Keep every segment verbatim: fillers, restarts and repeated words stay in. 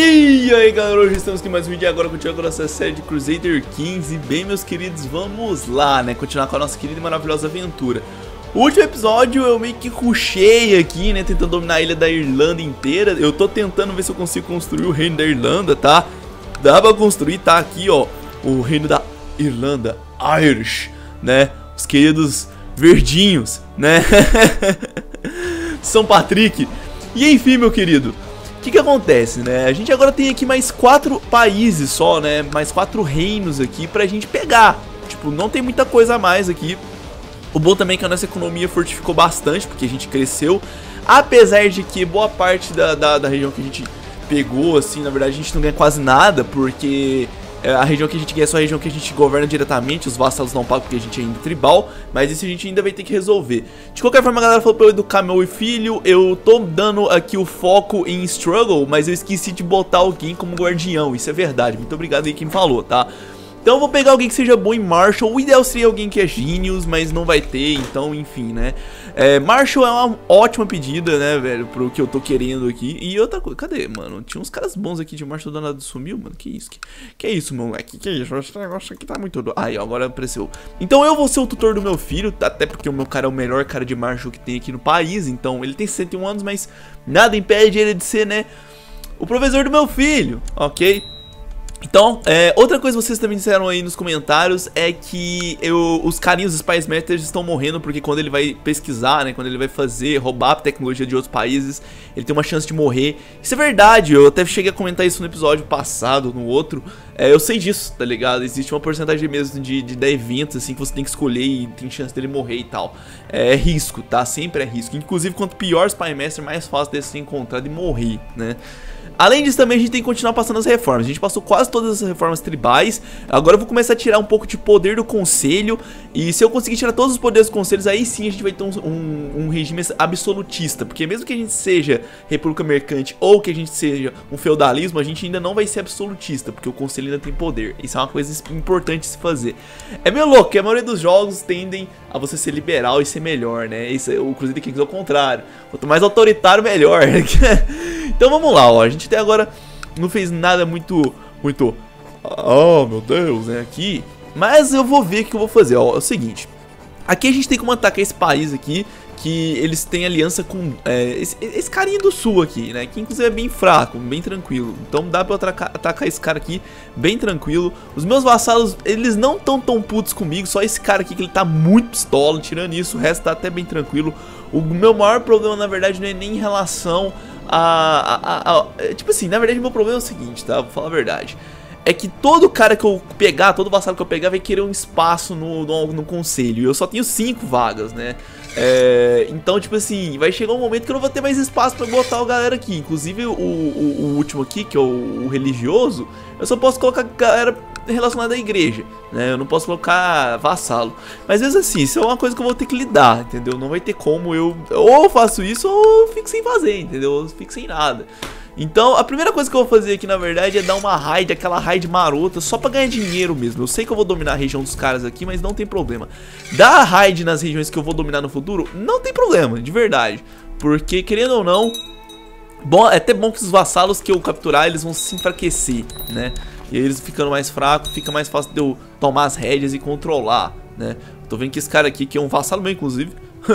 E aí galera, hoje estamos aqui em mais um vídeo e agora continuando com a nossa série de Crusader Kings. E bem, meus queridos, vamos lá, né, continuar com a nossa querida e maravilhosa aventura. O último episódio eu meio que rushei aqui, né, tentando dominar a ilha da Irlanda inteira. Eu tô tentando ver se eu consigo construir o reino da Irlanda, tá? Dá pra construir, tá aqui, ó, o reino da Irlanda, Irish, né, os queridos verdinhos, né, São Patrick. E enfim, meu querido, o que que acontece, né? A gente agora tem aqui mais quatro países só, né? Mais quatro reinos aqui pra gente pegar. Tipo, não tem muita coisa a mais aqui. O bom também é que a nossa economia fortificou bastante, porque a gente cresceu. Apesar de que boa parte da, da, da região que a gente pegou, assim, na verdade a gente não ganha quase nada, porque a região que a gente ganha é só a região que a gente governa diretamente. Os vassalos não pagam porque a gente é ainda tribal, mas isso a gente ainda vai ter que resolver. De qualquer forma, a galera falou pra eu educar meu filho. Eu tô dando aqui o foco em struggle, mas eu esqueci de botar alguém como guardião. Isso é verdade, muito obrigado aí quem falou, tá? Então eu vou pegar alguém que seja bom em Marshall. O ideal seria alguém que é Genius, mas não vai ter, então enfim, né? É, Marshall é uma ótima pedida, né, velho, pro que eu tô querendo aqui. E outra coisa, cadê, mano? Tinha uns caras bons aqui de Marshall, danado sumiu, mano. Que isso? Que, que é isso, moleque? Que é isso? Esse negócio aqui tá muito... Aí, agora apareceu. Então eu vou ser o tutor do meu filho, até porque o meu cara é o melhor cara de Marshall que tem aqui no país. Então ele tem sessenta e um anos, mas nada impede ele de ser, né, o professor do meu filho, ok? Então, é, outra coisa que vocês também disseram aí nos comentários é que eu, os carinhos dos Spice Masters estão morrendo porque quando ele vai pesquisar, né, quando ele vai fazer, roubar a tecnologia de outros países, ele tem uma chance de morrer. Isso é verdade, eu até cheguei a comentar isso no episódio passado, no outro. É, eu sei disso, tá ligado? Existe uma porcentagem mesmo de, de, de eventos assim que você tem que escolher e tem chance dele morrer e tal. É, é risco, tá? Sempre é risco. Inclusive, quanto pior o Spy Master, mais fácil dele ser encontrado e morrer, né? Além disso, também a gente tem que continuar passando as reformas. A gente passou quase todas as reformas tribais. Agora eu vou começar a tirar um pouco de poder do conselho. E se eu conseguir tirar todos os poderes dos conselhos, aí sim a gente vai ter um, um, um regime absolutista. Porque mesmo que a gente seja república mercante ou que a gente seja um feudalismo, a gente ainda não vai ser absolutista, porque o conselho ainda tem poder. Isso é uma coisa importante de se fazer. É meio louco, que a maioria dos jogos tendem a você ser liberal e ser melhor, né? Isso, o Crusader Kings é o contrário. Quanto mais autoritário, melhor. Então vamos lá, ó. A gente até agora não fez nada muito, muito, oh meu Deus, né, aqui. Mas eu vou ver o que eu vou fazer, ó. É o seguinte, aqui a gente tem como atacar esse país aqui, que eles têm aliança com é, esse, esse carinha do sul aqui, né, que inclusive é bem fraco, bem tranquilo. Então dá pra atacar, atacar esse cara aqui bem tranquilo. Os meus vassalos, eles não tão tão putos comigo, só esse cara aqui que ele tá muito pistola. Tirando isso, o resto tá até bem tranquilo. O meu maior problema, na verdade, não é nem em relação a, a, a, a... Tipo assim, na verdade, o meu problema é o seguinte, tá? Vou falar a verdade. É que todo cara que eu pegar, todo vassalo que eu pegar vai querer um espaço no, no, no conselho. E eu só tenho cinco vagas, né? É, então, tipo assim, vai chegar um momento que eu não vou ter mais espaço pra botar a galera aqui. Inclusive, o, o, o último aqui, que é o, o religioso, eu só posso colocar galera relacionada à igreja, né? Eu não posso colocar vassalo. Mas mesmo assim, isso é uma coisa que eu vou ter que lidar, entendeu? Não vai ter como eu... Ou eu faço isso ou eu fico sem fazer, entendeu? Eu fico sem nada. Então, a primeira coisa que eu vou fazer aqui, na verdade, é dar uma raid, aquela raid marota, só pra ganhar dinheiro mesmo. Eu sei que eu vou dominar a região dos caras aqui, mas não tem problema. Dar a raid nas regiões que eu vou dominar no futuro, não tem problema, de verdade. Porque, querendo ou não, bom, é até bom que os vassalos que eu capturar, eles vão se enfraquecer, né? E aí eles ficando mais fracos, fica mais fácil de eu tomar as rédeas e controlar, né? Tô vendo que esse cara aqui, que é um vassalo meu, inclusive,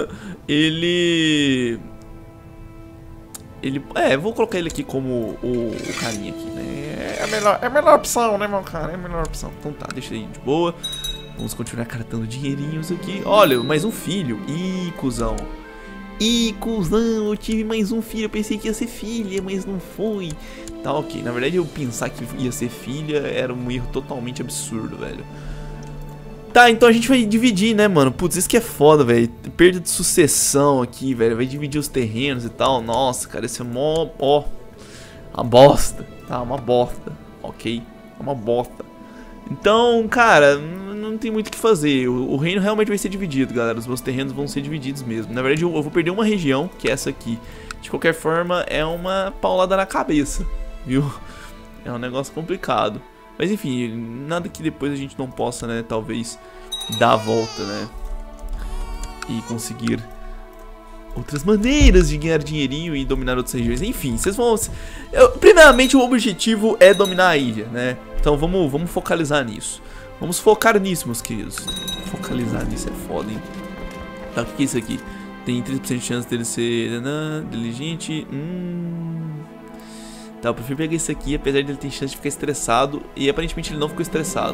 ele... Ele, é, eu vou colocar ele aqui como o, o carinha aqui, né? É a, melhor, é a melhor opção, né, meu cara? É a melhor opção. Então tá, deixa aí de boa. Vamos continuar cartando dinheirinhos aqui. Olha, mais um filho. Ih, cuzão. Ih, cuzão, eu tive mais um filho. Eu pensei que ia ser filha, mas não foi. Tá, ok. Na verdade, eu pensar que ia ser filha era um erro totalmente absurdo, velho. Tá, então a gente vai dividir, né, mano? Putz, isso que é foda, velho. Perda de sucessão aqui, velho. Vai dividir os terrenos e tal. Nossa, cara, isso é mó... Ó, uma bosta. Tá, uma bosta. Ok? É uma bosta. Então, cara, não tem muito o que fazer. O, o reino realmente vai ser dividido, galera. Os meus terrenos vão ser divididos mesmo. Na verdade, eu, eu vou perder uma região, que é essa aqui. De qualquer forma, é uma paulada na cabeça, viu? É um negócio complicado. Mas enfim, nada que depois a gente não possa, né, talvez dar a volta, né, e conseguir outras maneiras de ganhar dinheirinho e dominar outras regiões. Enfim, vocês vão... Eu, primeiramente, o objetivo é dominar a ilha, né? Então vamos, vamos focalizar nisso. Vamos focar nisso, meus queridos. Focalizar nisso é foda, hein? Tá, o que é isso aqui? Tem trinta por cento de chance dele ser... Nanã, diligente... Hum... Tá, eu prefiro pegar esse aqui, apesar de ele ter chance de ficar estressado. E aparentemente ele não ficou estressado.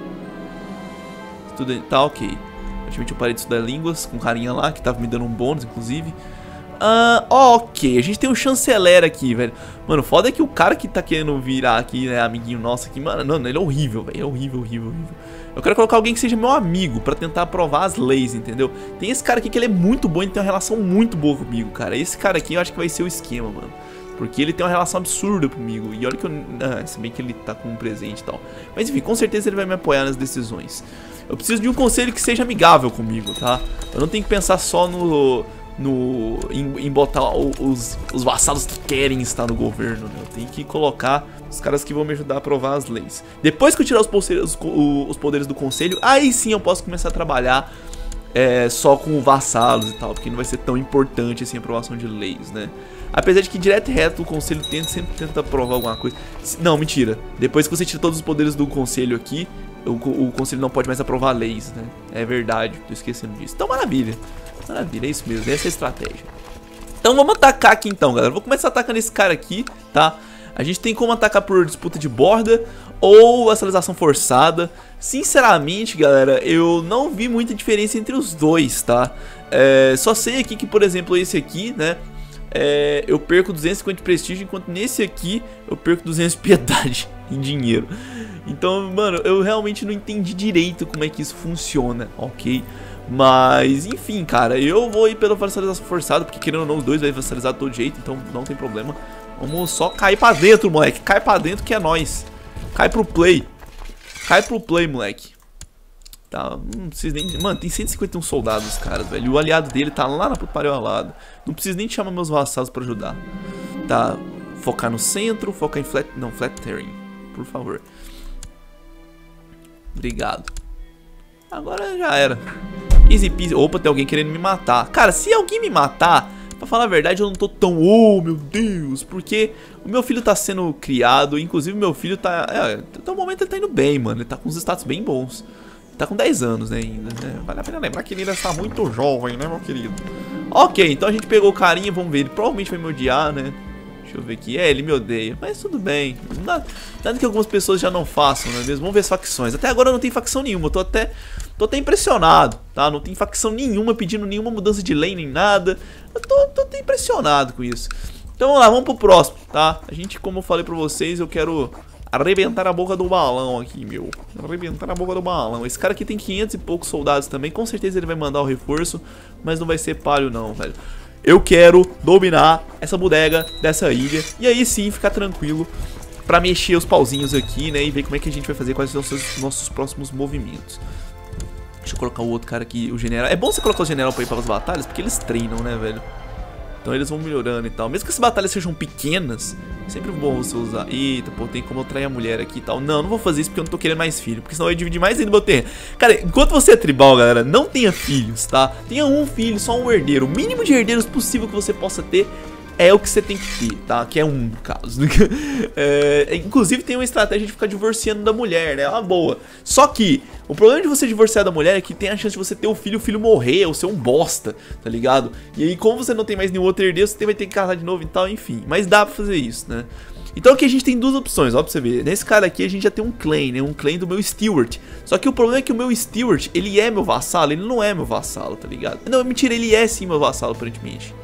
Tudo... Tá, ok. Aparentemente eu parei de estudar línguas com um carinha lá, que tava me dando um bônus, inclusive. Ah, ok, a gente tem um chanceler aqui, velho. Mano, foda é que o cara que tá querendo virar aqui, né, amiguinho nosso aqui, mano, não, ele é horrível, velho, é horrível, horrível, horrível. Eu quero colocar alguém que seja meu amigo pra tentar aprovar as leis, entendeu? Tem esse cara aqui que ele é muito bom, ele tem uma relação muito boa comigo, cara. Esse cara aqui eu acho que vai ser o esquema, mano. Porque ele tem uma relação absurda comigo. E olha que eu... Ah, se bem que ele tá com um presente e tal. Mas enfim, com certeza ele vai me apoiar nas decisões. Eu preciso de um conselho que seja amigável comigo, tá? Eu não tenho que pensar só no... no em, em botar os, os vassalos que querem estar no governo, né? Eu tenho que colocar os caras que vão me ajudar a aprovar as leis. Depois que eu tirar os, os, os poderes do conselho, aí sim eu posso começar a trabalhar é, só com vassalos e tal. Porque não vai ser tão importante assim a aprovação de leis, né? Apesar de que direto e reto o conselho tenta, sempre tenta aprovar alguma coisa. Não, mentira. Depois que você tira todos os poderes do conselho aqui, o, o conselho não pode mais aprovar leis, né? É verdade, tô esquecendo disso. Então maravilha. Maravilha, é isso mesmo, essa é a estratégia. Então vamos atacar aqui então, galera. Vou começar atacando esse cara aqui, tá? A gente tem como atacar por disputa de borda ou vassalização forçada. Sinceramente, galera, eu não vi muita diferença entre os dois, tá? É, só sei aqui que, por exemplo, esse aqui, né? É, eu perco duzentos e cinquenta de prestígio, enquanto nesse aqui eu perco duzentos de piedade em dinheiro. Então, mano, eu realmente não entendi direito como é que isso funciona, ok? Mas, enfim, cara, eu vou ir pela vassalização forçada, porque querendo ou não, os dois vai vassalizar de todo jeito, então não tem problema. Vamos só cair pra dentro, moleque. Cai pra dentro que é nóis. Cai pro play. Cai pro play, moleque. Tá, não precisa nem... Mano, tem cento e cinquenta e um soldados, caras, velho. E o aliado dele tá lá na puta pariu ao lado. Não preciso nem chamar meus vassalos pra ajudar. Tá, focar no centro, focar em flat... Não, flat terrain, por favor. Obrigado. Agora já era. Easy peasy. Opa, tem alguém querendo me matar. Cara, se alguém me matar, pra falar a verdade, eu não tô tão... Oh, meu Deus. Porque o meu filho tá sendo criado. Inclusive, meu filho tá... É, até o momento ele tá indo bem, mano. Ele tá com uns status bem bons. Tá com dez anos, né, ainda, né? Vale a pena lembrar que ele ainda está muito jovem, né, meu querido? Ok, então a gente pegou o carinha, vamos ver. Ele provavelmente vai me odiar, né? Deixa eu ver aqui. É, ele me odeia, mas tudo bem. Nada, nada que algumas pessoas já não façam, não é mesmo? Vamos ver as facções. Até agora não tem facção nenhuma, eu tô até, tô até impressionado, tá? Não tem facção nenhuma pedindo nenhuma mudança de lei, nem nada. Eu tô, tô até impressionado com isso. Então vamos lá, vamos pro próximo, tá? A gente, como eu falei pra vocês, eu quero... arrebentar a boca do balão aqui, meu. Arrebentar a boca do balão. Esse cara aqui tem quinhentos e poucos soldados também. Com certeza ele vai mandar o reforço, mas não vai ser palho não, velho. Eu quero dominar essa bodega dessa ilha e aí sim ficar tranquilo pra mexer os pauzinhos aqui, né? E ver como é que a gente vai fazer, quais são os nossos, nossos próximos movimentos. Deixa eu colocar o outro cara aqui, o general. É bom você colocar o general pra ir para as batalhas, porque eles treinam, né, velho? Então eles vão melhorando e tal. Mesmo que as batalhas sejam pequenas, é sempre bom você usar. Eita, pô, tem como eu trair a mulher aqui e tal. Não, não vou fazer isso porque eu não tô querendo mais filho. Porque senão eu ia dividir mais ainda meu terreno. Cara, enquanto você é tribal, galera, não tenha filhos, tá? Tenha um filho, só um herdeiro. O mínimo de herdeiros possível que você possa ter é o que você tem que ter, tá? Que é um, no caso. É, inclusive tem uma estratégia de ficar divorciando da mulher, né? É uma boa. Só que o problema de você divorciar da mulher é que tem a chance de você ter o filho, o filho morrer ou ser um bosta, tá ligado? E aí como você não tem mais nenhum outro herdeiro, você vai ter que casar de novo e tal, enfim. Mas dá pra fazer isso, né? Então aqui a gente tem duas opções, ó, pra você ver. Nesse cara aqui a gente já tem um clan, né? Um clan do meu Steward. Só que o problema é que o meu Steward, ele é meu vassalo, ele não é meu vassalo, tá ligado? Não, mentira, ele é sim meu vassalo, aparentemente.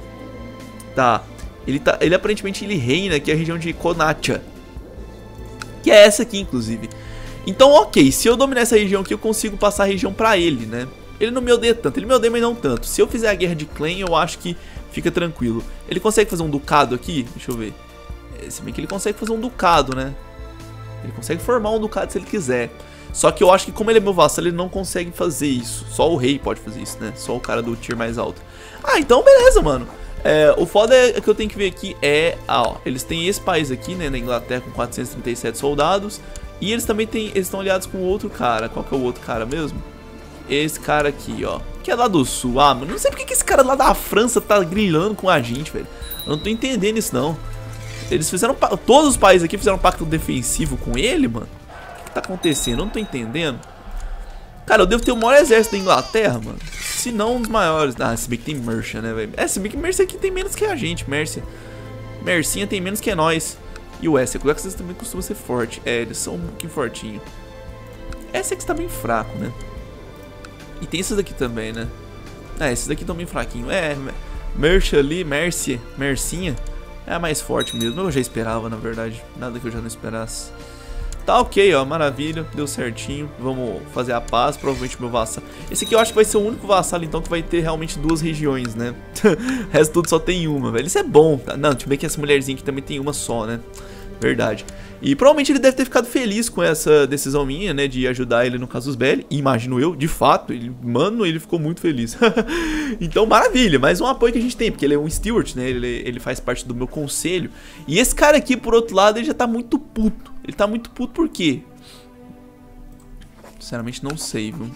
Tá, ele, tá, ele aparentemente ele reina aqui a região de Konacha, que é essa aqui, inclusive. Então, ok, se eu dominar essa região aqui, eu consigo passar a região pra ele, né? Ele não me odeia tanto, ele me odeia, mas não tanto. Se eu fizer a guerra de clã, eu acho que fica tranquilo. Ele consegue fazer um ducado aqui? Deixa eu ver. É, se bem que ele consegue fazer um ducado, né? Ele consegue formar um ducado se ele quiser. Só que eu acho que como ele é meu vassalo, ele não consegue fazer isso. Só o rei pode fazer isso, né? Só o cara do tier mais alto. Ah, então beleza, mano. É, o foda é que eu tenho que ver aqui é... Ah, ó, eles têm esse país aqui, né, na Inglaterra com quatrocentos e trinta e sete soldados. E eles também têm, eles estão aliados com outro cara. Qual que é o outro cara mesmo? Esse cara aqui, ó. Que é lá do sul. Ah, mano, não sei porque que esse cara lá da França tá grilando com a gente, velho. Eu não tô entendendo isso, não. Eles fizeram... Todos os países aqui fizeram um pacto defensivo com ele, mano. O que, que tá acontecendo? Eu não tô entendendo. Cara, eu devo ter o maior exército da Inglaterra, mano. Se não um dos maiores. Ah, se bem que tem Mercia, né, velho? É, se bem que Mercia aqui tem menos que a gente, Mercia. Mercinha tem menos que nós. E o Essex. O Essex também costuma ser forte. É, eles são um pouquinho fortinho. Essex tá bem fraco, né? E tem esses daqui também, né? É, esses daqui estão bem fraquinhos. É, Mercia ali, Mercia, Mercinha. É a mais forte mesmo. Eu já esperava, na verdade. Nada que eu já não esperasse. Tá ok, ó, maravilha, deu certinho. Vamos fazer a paz, provavelmente meu vassalo. Esse aqui eu acho que vai ser o único vassalo, então, que vai ter realmente duas regiões, né? O resto tudo só tem uma, velho. Isso é bom, tá? Não, deixa eu ver que essa mulherzinha aqui também tem uma só, né? Verdade. E provavelmente ele deve ter ficado feliz com essa decisão minha, né? De ajudar ele no Casus Belli. Imagino eu, de fato, ele, mano, ele ficou muito feliz. Então, maravilha, mais um apoio que a gente tem, porque ele é um steward, né? Ele, ele faz parte do meu conselho. E esse cara aqui, por outro lado, ele já tá muito puto. Ele tá muito puto por quê? Sinceramente, não sei, viu?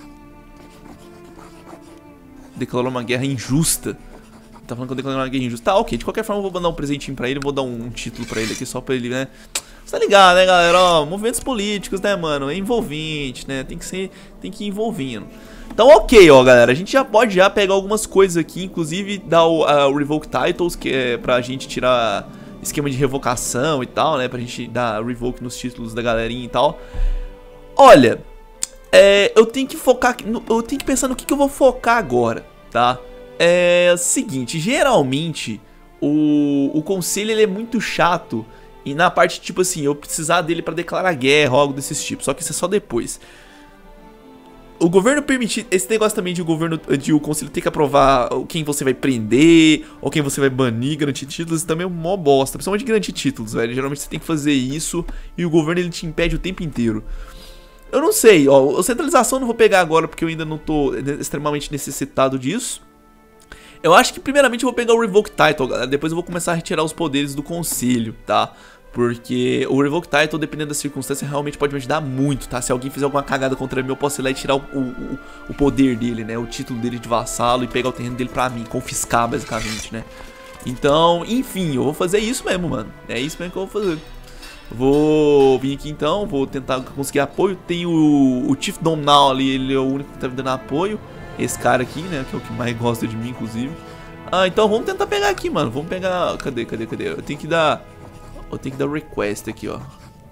Declarou uma guerra injusta. Tá falando que eu declarei uma guerra injusta. Tá, ok. De qualquer forma, eu vou mandar um presentinho pra ele. Vou dar um, um título pra ele aqui, só pra ele, né? Você tá ligado, né, galera? Ó, movimentos políticos, né, mano? É envolvente, né? Tem que ser... Tem que ir envolvendo. Então, ok, ó, galera. A gente já pode já pegar algumas coisas aqui. Inclusive, dar o uh, Revoke Titles, que é pra gente tirar... esquema de revocação e tal, né? Pra gente dar revoke nos títulos da galerinha e tal. Olha, é, eu tenho que focar... Eu tenho que pensar no que, que eu vou focar agora, tá? É o seguinte, geralmente o, o conselho ele é muito chato. E na parte, tipo assim, eu precisar dele pra declarar guerra ou algo desses tipos. Só que isso é só depois. O governo permitir... Esse negócio também de o governo... De o conselho ter que aprovar quem você vai prender ou quem você vai banir, garantir títulos, também é mó bosta. Principalmente garantir títulos, velho. Geralmente você tem que fazer isso e o governo ele te impede o tempo inteiro. Eu não sei, ó. A centralização eu não vou pegar agora porque eu ainda não tô extremamente necessitado disso. Eu acho que primeiramente eu vou pegar o Revoke Title, galera. Depois eu vou começar a retirar os poderes do conselho, tá? Porque o Revoke Title, dependendo da circunstância, realmente pode me ajudar muito, tá? Se alguém fizer alguma cagada contra mim, eu posso ir lá e tirar o, o, o poder dele, né? O título dele de vassalo e pegar o terreno dele pra mim, confiscar, basicamente, né? Então, enfim, eu vou fazer isso mesmo, mano. É isso mesmo que eu vou fazer. Vou vir aqui então, vou tentar conseguir apoio. Tem o, o Chief Domnall ali, ele é o único que tá me dando apoio. Esse cara aqui, né, que é o que mais gosta de mim, inclusive. Ah, então vamos tentar pegar aqui, mano. Vamos pegar... Cadê, cadê, cadê? Eu tenho que dar... Eu tenho que dar request aqui, ó.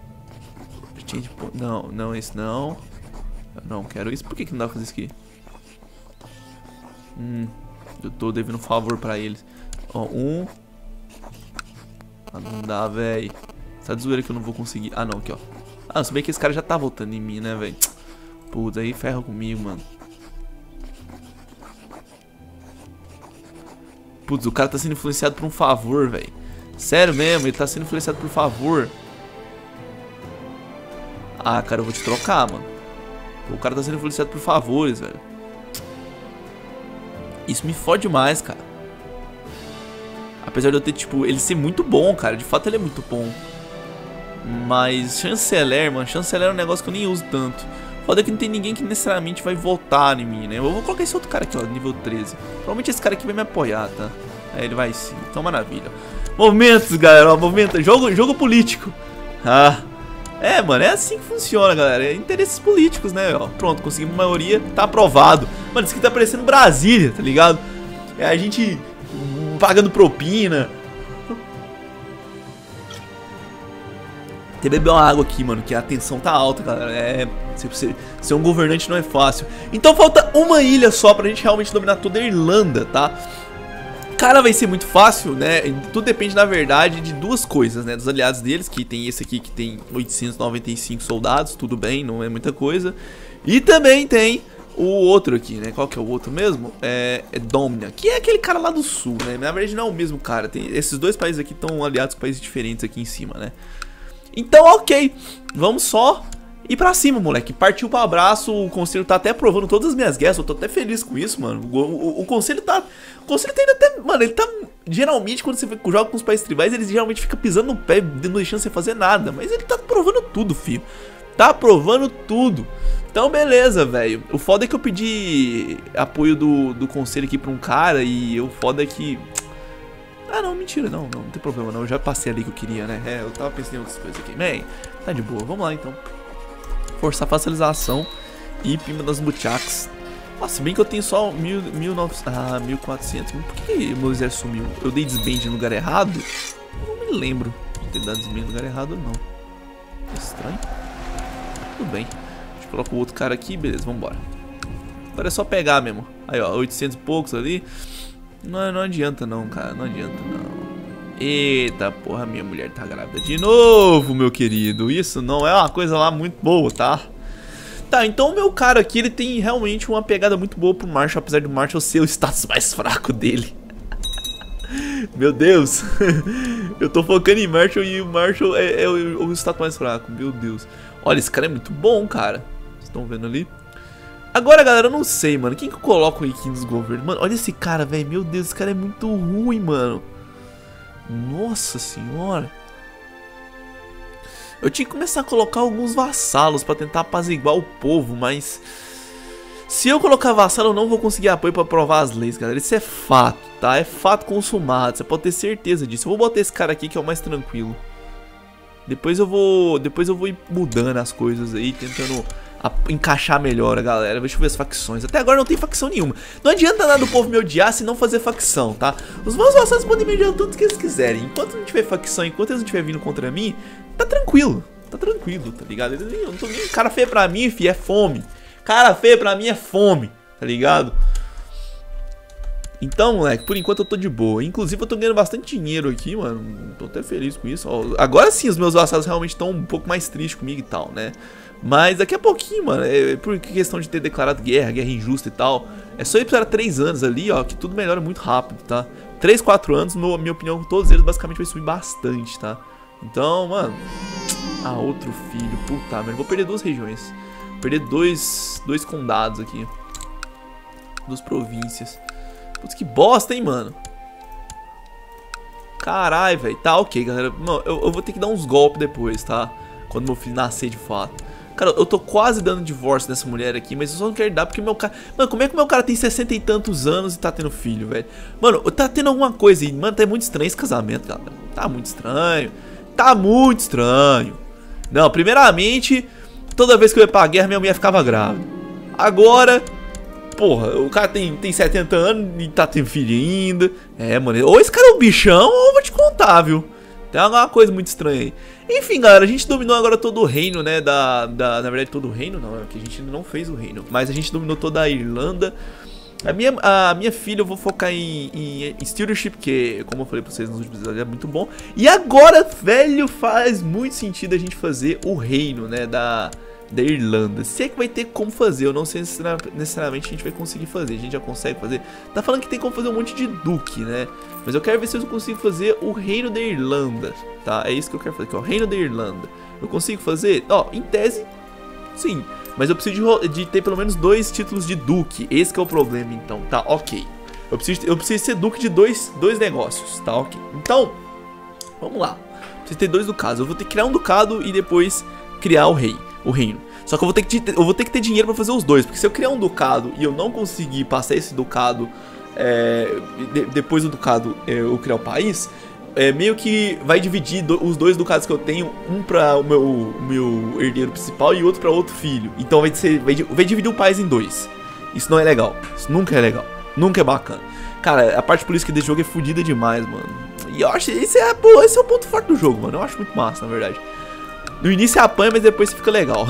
Não, não, esse não. Eu não quero isso. Por que que não dá pra fazer isso aqui? Hum, eu tô devendo um favor pra eles. Ó, um. Ah, não dá, velho. Tá de zoeira que eu não vou conseguir. Ah, não, aqui, ó. Ah, se bem que esse cara já tá voltando em mim, né, velho? Puta, aí ferra comigo, mano. Putz, o cara tá sendo influenciado por um favor, velho. Sério mesmo, ele tá sendo influenciado por favor. Ah, cara, eu vou te trocar, mano. O cara tá sendo influenciado por favores, velho. Isso me fode demais, cara. Apesar de eu ter, tipo, ele ser muito bom, cara. De fato, ele é muito bom. Mas chanceler, mano. Chanceler é um negócio que eu nem uso tanto. Foda que não tem ninguém que necessariamente vai votar em mim, né? Eu vou colocar esse outro cara aqui, ó, nível treze. Provavelmente esse cara aqui vai me apoiar, tá? É, ele vai sim. Então, maravilha. Movimentos, galera, ó, movimento. Jogo, jogo político. Ah. É, mano, é assim que funciona, galera. É interesses políticos, né? Ó, pronto, conseguimos maioria, tá aprovado. Mano, isso aqui tá parecendo Brasília, tá ligado? É a gente pagando propina. Tem que beber uma água aqui, mano, que a tensão tá alta, galera. É, ser, ser um governante não é fácil. Então falta uma ilha só pra gente realmente dominar toda a Irlanda, tá? Cara, vai ser muito fácil, né? Tudo depende, na verdade, de duas coisas, né? Dos aliados deles, que tem esse aqui que tem oitocentos e noventa e cinco soldados, tudo bem, não é muita coisa. E também tem o outro aqui, né? Qual que é o outro mesmo? É, é Domina, que é aquele cara lá do sul, né? Na verdade não é o mesmo cara, tem, esses dois países aqui estão aliados com países diferentes aqui em cima, né? Então, ok, vamos só ir pra cima, moleque. Partiu pro abraço, o conselho tá até aprovando todas as minhas guerras, eu tô até feliz com isso, mano. O, o, o conselho tá... O conselho tá indo até... Mano, ele tá... Geralmente, quando você joga com os países tribais, eles geralmente ficam pisando no pé, não deixando você fazer nada. Mas ele tá aprovando tudo, filho. Tá aprovando tudo. Então, beleza, velho. O foda é que eu pedi apoio do, do conselho aqui pra um cara e o foda é que... Ah, não, mentira, não, não, não tem problema não. Eu já passei ali que eu queria, né? É, eu tava pensando em outras coisas aqui. Man, tá de boa. Vamos lá, então. Forçar facilização e pima das buchacas. Nossa, bem que eu tenho só mil, mil novecentos, ah, mil e quatrocentos. Por que o meu exército sumiu? Eu dei desband no lugar errado? Eu não me lembro de ter dado desband no lugar errado, não. É estranho. Tudo bem. A gente coloca o outro cara aqui, beleza, vambora. Agora é só pegar mesmo. Aí, ó, oitocentos e poucos ali. Não, não adianta não, cara, não adianta não. Eita, porra, minha mulher tá grávida de novo, meu querido. Isso não é uma coisa lá muito boa, tá? Tá, então o meu cara aqui, ele tem realmente uma pegada muito boa pro Marshall, apesar do Marshall ser o status mais fraco dele. Meu Deus. Eu tô focando em Marshall e o Marshall é, é o, o status mais fraco, meu Deus. Olha, esse cara é muito bom, cara. Vocês estão vendo ali? Agora, galera, eu não sei, mano. Quem que eu coloco aqui nos governos? Mano, olha esse cara, velho. Meu Deus, esse cara é muito ruim, mano. Nossa senhora. Eu tinha que começar a colocar alguns vassalos pra tentar apaziguar o povo, mas... Se eu colocar vassalo, eu não vou conseguir apoio pra aprovar as leis, galera. Isso é fato, tá? É fato consumado. Você pode ter certeza disso. Eu vou botar esse cara aqui que é o mais tranquilo. Depois eu vou... Depois eu vou ir mudando as coisas aí, tentando... A encaixar melhor a galera. Deixa eu ver as facções. Até agora não tem facção nenhuma. Não adianta nada o povo me odiar se não fazer facção, tá? Os meus vassalos podem me odiar tanto que eles quiserem. Enquanto não tiver facção, enquanto eles não estiverem vindo contra mim, tá tranquilo. Tá tranquilo, tá ligado? Eu não tô nem... Cara feio pra mim, fi, é fome. Cara feio pra mim é fome, tá ligado? Então, moleque, por enquanto eu tô de boa. Inclusive eu tô ganhando bastante dinheiro aqui, mano. Tô até feliz com isso. Ó, agora sim os meus vassalos realmente estão um pouco mais tristes comigo e tal, né? Mas daqui a pouquinho, mano, é por questão de ter declarado guerra, guerra injusta e tal. É só ir para três anos ali, ó, que tudo melhora muito rápido, tá? três, quatro anos, na minha opinião, todos eles basicamente vai subir bastante, tá? Então, mano... Ah, outro filho, puta merda. Vou perder duas regiões. Vou perder dois, dois condados aqui. Duas províncias. Putz, que bosta, hein, mano. Caralho, velho. Tá, ok, galera. Não, eu, eu vou ter que dar uns golpes depois, tá? Quando meu filho nascer de fato. Cara, eu tô quase dando divórcio dessa mulher aqui, mas eu só não quero dar porque meu cara... Mano, como é que o meu cara tem sessenta e tantos anos e tá tendo filho, velho? Mano, tá tendo alguma coisa aí. Mano, tá muito estranho esse casamento, galera. Tá muito estranho. Tá muito estranho. Não, primeiramente, toda vez que eu ia pra guerra, minha mulher ficava grávida. Agora... Porra, o cara tem, tem setenta anos e tá tendo filho ainda. É, mano, ou esse cara é um bichão, ou eu vou te contar, viu? Tem alguma coisa muito estranha aí. Enfim, galera, a gente dominou agora todo o reino, né, da, da... Na verdade, todo o reino não, é que a gente ainda não fez o reino. Mas a gente dominou toda a Irlanda. A minha, a minha filha eu vou focar em, em, em stewardship, que, como eu falei pra vocês nos últimos episódios, é muito bom. E agora, velho, faz muito sentido a gente fazer o reino, né, da... da Irlanda. Se é que vai ter como fazer, eu não sei se necessariamente a gente vai conseguir fazer. A gente já consegue fazer. Tá falando que tem como fazer um monte de duque, né? Mas eu quero ver se eu consigo fazer o reino da Irlanda, tá? É isso que eu quero fazer aqui, ó, o reino da Irlanda. Eu consigo fazer? Ó, em tese, sim. Mas eu preciso de, de ter pelo menos dois títulos de duque. Esse que é o problema, então. Tá, ok. Eu preciso, eu preciso ser duque de dois, dois negócios, tá? Ok. Então, vamos lá. Preciso ter dois ducados. Eu vou ter que criar um ducado e depois criar o rei. O reino. Só que eu vou ter que, eu vou ter, que ter dinheiro pra fazer os dois. Porque se eu criar um ducado e eu não conseguir passar esse ducado é, de, depois do ducado é, eu criar o país, é, meio que vai dividir do, os dois ducados que eu tenho, um pra o meu, o meu herdeiro principal e outro pra outro filho. Então vai, ser, vai, vai dividir o país em dois. Isso não é legal. Isso nunca é legal. Nunca é bacana. Cara, a parte política desse jogo é fodida demais, mano. E eu acho que esse é, pô, esse é o ponto forte do jogo, mano. Eu acho muito massa, na verdade. No início apanha, mas depois fica legal.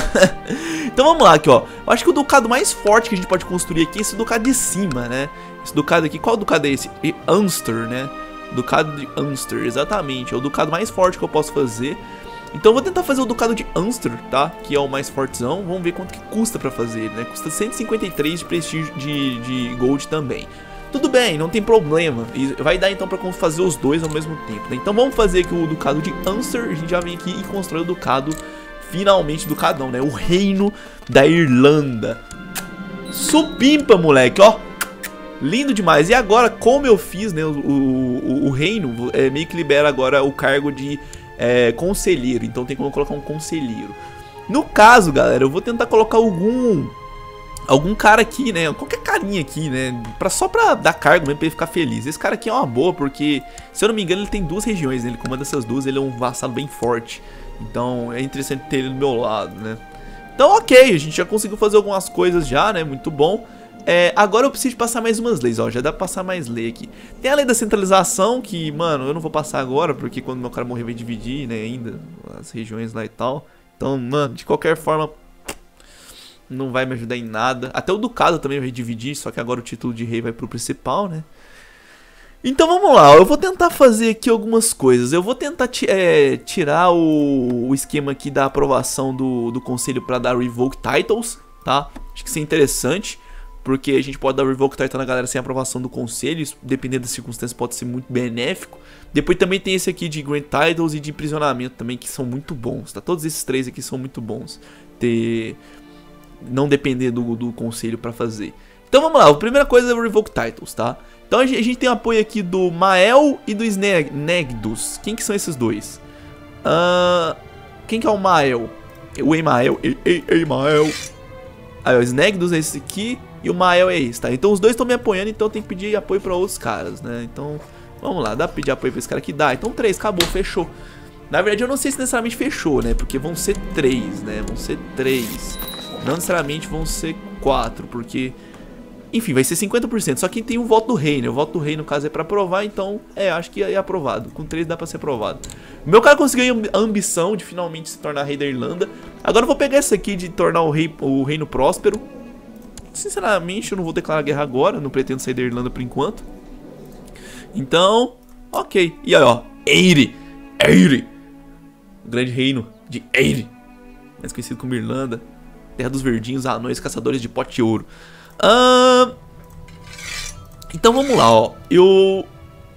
Então vamos lá aqui, ó. Eu acho que o ducado mais forte que a gente pode construir aqui é esse ducado de cima, né? Esse ducado aqui, qual ducado é esse? E Ulster, né? Ducado de Ulster, exatamente. É o ducado mais forte que eu posso fazer. Então eu vou tentar fazer o ducado de Ulster, tá? Que é o mais fortezão. Vamos ver quanto que custa pra fazer ele, né? Custa cento e cinquenta e três de prestígio de, de gold também. Tudo bem, não tem problema. E vai dar então pra fazer os dois ao mesmo tempo, né? Então vamos fazer aqui o ducado de Ulster. A gente já vem aqui e constrói o ducado. Finalmente, ducadão, né? O reino da Irlanda. Supimpa, moleque, ó. Lindo demais. E agora, como eu fiz, né? O, o, o reino é, meio que libera agora o cargo de é, conselheiro. Então tem como colocar um conselheiro. No caso, galera, eu vou tentar colocar algum... Algum cara aqui, né? Qualquer carinha aqui, né? Pra, só pra dar cargo mesmo, pra ele ficar feliz. Esse cara aqui é uma boa, porque, se eu não me engano, ele tem duas regiões, né? Ele comanda essas duas, ele é um vassalo bem forte. Então, é interessante ter ele do meu lado, né? Então, ok, a gente já conseguiu fazer algumas coisas já, né? Muito bom. É, agora eu preciso de passar mais umas leis, ó. Já dá pra passar mais lei aqui. Tem a lei da centralização, que, mano, eu não vou passar agora, porque quando meu cara morrer vai dividir, né? Ainda, as regiões lá e tal. Então, mano, de qualquer forma... Não vai me ajudar em nada. Até o ducado também vai dividir, só que agora o título de rei vai pro principal, né? Então vamos lá, eu vou tentar fazer aqui algumas coisas. Eu vou tentar é, tirar o, o esquema aqui da aprovação do, do conselho pra dar Revoke Titles, tá? Acho que isso é interessante, porque a gente pode dar Revoke Title na galera sem aprovação do conselho. Isso, dependendo das circunstâncias, pode ser muito benéfico. Depois também tem esse aqui de Grand Titles e de aprisionamento também, que são muito bons, tá? Todos esses três aqui são muito bons. Ter... Não depender do, do conselho pra fazer. Então vamos lá, a primeira coisa é o Revoke Titles, tá? Então a gente, a gente tem o apoio aqui do Mael e do Snegdus. Quem que são esses dois? Uh, quem que é o Mael? O Emael. Ei, ei, ei, Mael. Aí o Snegdus é esse aqui e o Mael é esse, tá? Então os dois estão me apoiando, então tem que pedir apoio pra outros caras, né? Então vamos lá, dá pra pedir apoio pra esse cara aqui? Dá, então três, acabou, fechou. Na verdade eu não sei se necessariamente fechou, né? Porque vão ser três, né? Vão ser três. Não necessariamente vão ser quatro, porque... Enfim, vai ser cinquenta por cento. Só que tem o voto do rei, né? O voto do rei, no caso, é pra aprovar, então... É, acho que é aprovado. Com três dá pra ser aprovado. Meu cara conseguiu a ambição de finalmente se tornar rei da Irlanda. Agora eu vou pegar essa aqui de tornar o, rei, o reino próspero. Sinceramente, eu não vou declarar guerra agora. Não pretendo sair da Irlanda por enquanto. Então, ok. E aí, ó. Eire. Eire. O grande reino de Eire. Mais conhecido como Irlanda. Terra dos verdinhos, anões, caçadores de pote de ouro. Ah, então vamos lá, ó. Eu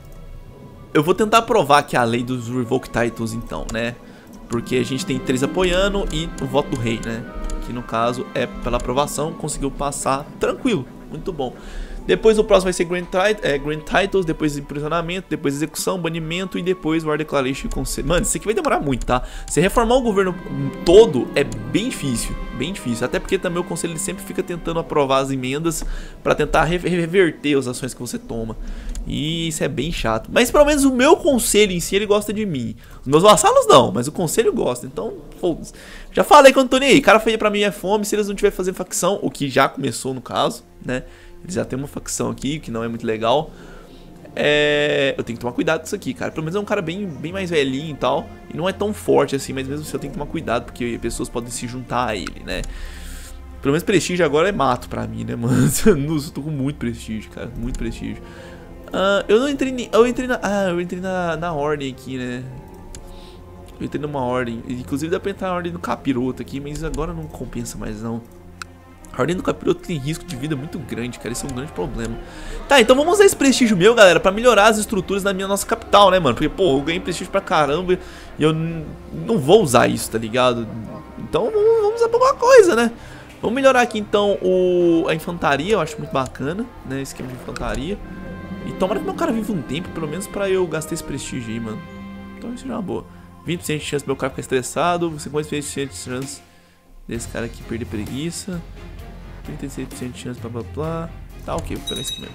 Eu vou tentar aprovar aqui a lei dos Revoke Titles, então, né? Porque a gente tem três apoiando e o voto do rei, né? Que no caso é pela aprovação, conseguiu passar tranquilo, muito bom. Depois o próximo vai ser Grand, é, Grand Titles, depois imprisionamento, depois execução, banimento e depois War Declaration e conselho. Mano, isso aqui vai demorar muito, tá? Se reformar o governo todo é bem difícil, bem difícil. Até porque também o conselho ele sempre fica tentando aprovar as emendas pra tentar reverter as ações que você toma. E isso é bem chato. Mas pelo menos o meu conselho em si, ele gosta de mim. Os meus vassalos não, mas o conselho gosta. Então, foda-se. Já falei com o Antônio aí, cara feio pra mim é fome se eles não tiverem fazendo facção, o que já começou no caso, né? Eles já tem uma facção aqui, que não é muito legal. É... Eu tenho que tomar cuidado com isso aqui, cara. Pelo menos é um cara bem, bem mais velhinho e tal. E não é tão forte assim, mas mesmo assim eu tenho que tomar cuidado, porque pessoas podem se juntar a ele, né? Pelo menos prestígio agora é mato pra mim, né, mano? Eu tô com muito prestígio, cara. Muito prestígio. Uh, eu não entrei... Eu entrei na... Ah, eu entrei na, na ordem aqui, né? Eu entrei numa ordem. Inclusive dá pra entrar na ordem do capiroto aqui, mas agora não compensa mais, não. A ordem do capiroto tem risco de vida muito grande, cara. Isso é um grande problema. Tá, então vamos usar esse prestígio meu, galera, pra melhorar as estruturas na minha nossa capital, né, mano? Porque, pô, eu ganhei prestígio pra caramba e eu não vou usar isso, tá ligado? Então vamos, vamos usar pra alguma coisa, né? Vamos melhorar aqui, então, o, a infantaria. Eu acho muito bacana, né, esquema de infantaria. E tomara que meu cara viva um tempo, pelo menos pra eu gastar esse prestígio aí, mano. Então isso já é uma boa. vinte por cento de chance do meu cara ficar estressado. cinquenta por cento de chance desse cara aqui perder preguiça. trinta e seis por cento de chance, blá blá blá. Tá ok, vou pegar isso aqui mesmo.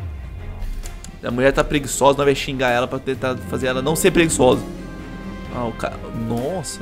A mulher tá preguiçosa, nós vai xingar ela pra tentar fazer ela não ser preguiçosa. Ah, o cara... Nossa.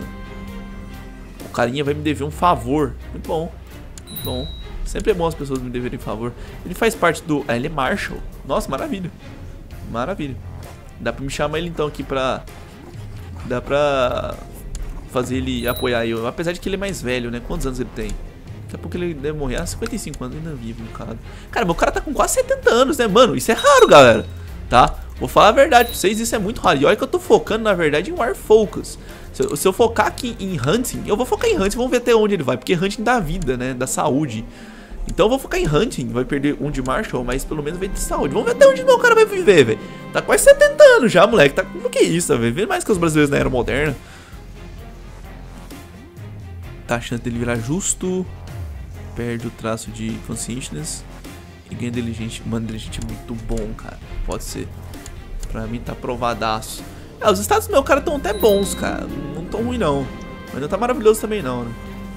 O carinha vai me dever um favor. Muito bom. Muito bom. Sempre é bom as pessoas me deverem favor. Ele faz parte do... Ah, ele é Marshall. Nossa, maravilha. Maravilha. Dá pra me chamar ele então aqui pra... Dá pra... fazer ele apoiar eu. Apesar de que ele é mais velho, né? Quantos anos ele tem? Daqui a pouco ele deve morrer. Ah, cinquenta e cinco anos, ainda vivo, no cara. Cara, meu cara tá com quase setenta anos, né, mano? Isso é raro, galera. Tá? Vou falar a verdade pra vocês, isso é muito raro. E olha que eu tô focando, na verdade, em War Focus. Se eu, se eu focar aqui em Hunting, eu vou focar em Hunting, vamos ver até onde ele vai. Porque Hunting dá vida, né? Da saúde. Então eu vou focar em Hunting. Vai perder um de Marshall, mas pelo menos vai ter saúde. Vamos ver até onde meu cara vai viver, velho. Tá quase setenta anos já, moleque. Tá com o que é isso, velho? Vê mais que os brasileiros na era moderna. Tá, a chance dele virar justo. Perde o traço de conscientiousness e ganha inteligente. Mano, inteligente é muito bom, cara. Pode ser. Pra mim tá provadaço. É, os status do meu cara estão até bons, cara. Não tão ruim, não. Mas não tá maravilhoso também, não, né?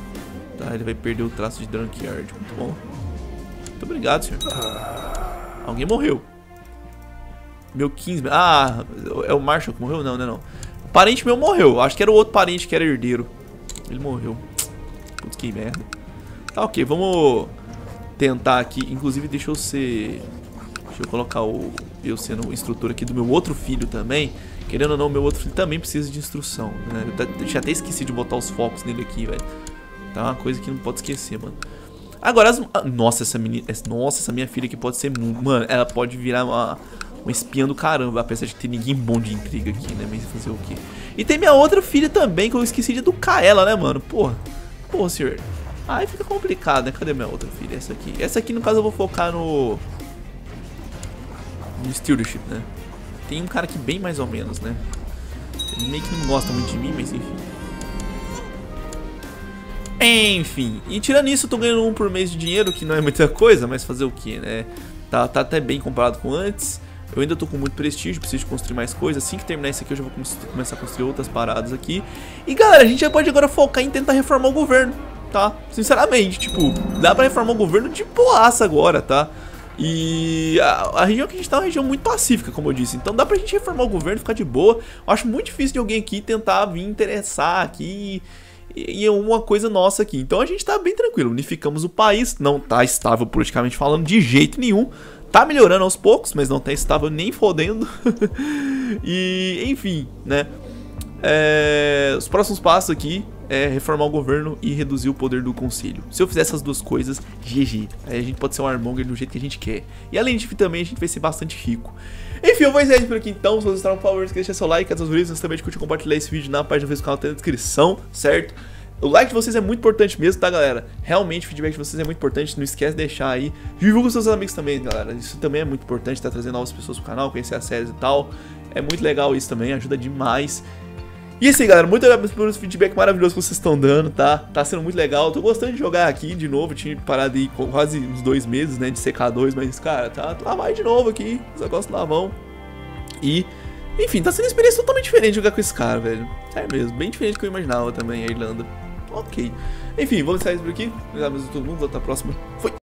Tá, ele vai perder o traço de Drunkard. Muito bom. Muito obrigado, senhor. Alguém morreu. Meu quinze... Ah, é o Marshall que morreu? Não, não é não. O parente meu morreu. Acho que era o outro parente que era herdeiro. Ele morreu. Putz, que merda. Tá, ok. Vamos tentar aqui. Inclusive, deixa eu ser... Deixa eu colocar o... eu sendo o instrutor aqui do meu outro filho também. Querendo ou não, meu outro filho também precisa de instrução, né? Eu já até esqueci de botar os focos nele aqui, velho. Tá uma coisa que não pode esquecer, mano. Agora, as... Nossa, essa menina... Nossa, essa minha filha aqui pode ser... Mano, ela pode virar uma... Uma espiã do caramba, apesar de ter ninguém bom de intriga aqui, né? Mas fazer o quê? E tem minha outra filha também, que eu esqueci de educar ela, né, mano? Porra. Porra, senhor. Aí fica complicado, né? Cadê minha outra filha? Essa aqui. Essa aqui, no caso, eu vou focar no... No stewardship, né? Tem um cara aqui bem mais ou menos, né? Ele meio que não gosta muito de mim, mas enfim. Enfim. E tirando isso, eu tô ganhando um por mês de dinheiro, que não é muita coisa, mas fazer o quê, né? Tá, tá até bem comparado com antes. Eu ainda tô com muito prestígio, preciso de construir mais coisas. Assim que terminar isso aqui, eu já vou começar a construir outras paradas aqui. E galera, a gente já pode agora focar em tentar reformar o governo, tá? Sinceramente, tipo, dá pra reformar o governo de boaça agora, tá? E a, a região que a gente tá é uma região muito pacífica, como eu disse. Então dá pra gente reformar o governo, ficar de boa. Eu acho muito difícil de alguém aqui tentar vir interessar aqui em uma coisa nossa aqui. Então a gente tá bem tranquilo, unificamos o país. Não tá estável politicamente falando de jeito nenhum. Tá melhorando aos poucos, mas não tá estável nem fodendo. E, enfim, né? É, os próximos passos aqui é reformar o governo e reduzir o poder do conselho. Se eu fizer essas duas coisas, G G. Aí a gente pode ser um Armonger do jeito que a gente quer. E além disso, também a gente vai ser bastante rico. Enfim, eu vou encerrar isso por aqui então. Se vocês gostaram, por favor, não esqueça de deixar seu like, caso vocês também de curtir e compartilhar esse vídeo na página do canal, tá na descrição, certo? O like de vocês é muito importante mesmo, tá, galera? Realmente, o feedback de vocês é muito importante. Não esquece de deixar aí. Divulga os seus amigos também, galera. Isso também é muito importante, tá trazendo novas pessoas pro canal, conhecer as séries e tal. É muito legal isso também, ajuda demais. E assim, galera, muito obrigado pelo feedback maravilhoso que vocês estão dando, tá? Tá sendo muito legal. Tô gostando de jogar aqui de novo. Tinha parado aí quase uns dois meses, né, de C K dois, mas, cara, tá lá mais de novo aqui. Os negócios lá vão. E... enfim, tá sendo uma experiência totalmente diferente jogar com esse cara, velho. É mesmo, bem diferente do que eu imaginava também, a Irlanda. Ok. Enfim, vamos encerrar isso por aqui. Obrigado mesmo a todo mundo. Até a próxima. Fui!